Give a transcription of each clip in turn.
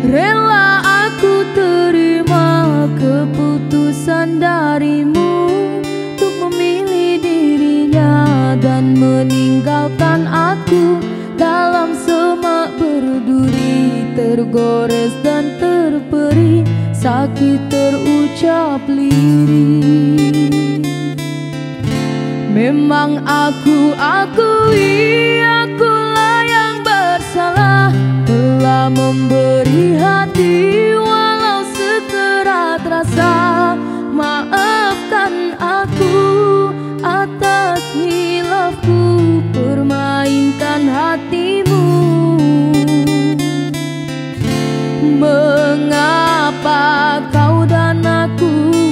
Rela aku terima keputusan darimu untuk memilih dirinya dan meninggalkan aku dalam semak berduri, tergores dan terperi, sakit terucap lirih. Memang aku akui akulah yang bersalah, telah memberi hati walau sekerat rasa. Maafkan aku atas hilafku, permainkan hatimu. Mengapa kau dan aku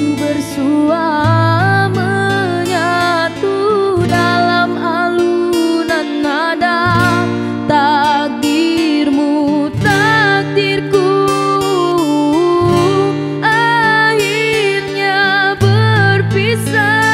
bersua menyatu dalam alunan nada? Takdirmu, takdirku, akhirnya berpisah.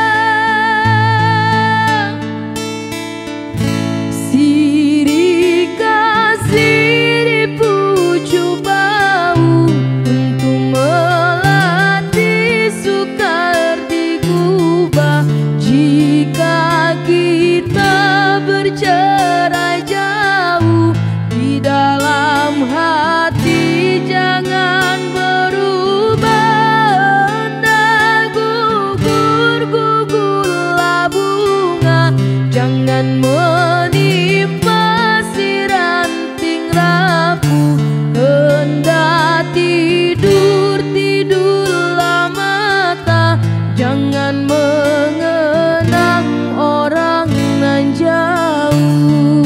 Sirih kasih dipuju bau untuk melatih sukar digubah. Jika kita bercerai jauh, di dalam hati jangan berubah. Hendak gugur-gugurlah bunga, jangan menimpa si ranting rapuh. Hendak tidur-tidurlah mata, jangan mengenang orang nan jauh.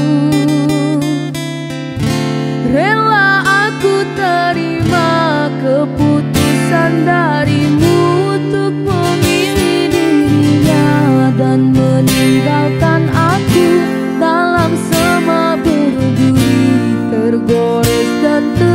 Rela aku terima keputusan darimu untuk memilih dirinya dan meninggalkan aku dalam semak berduri, tergores dan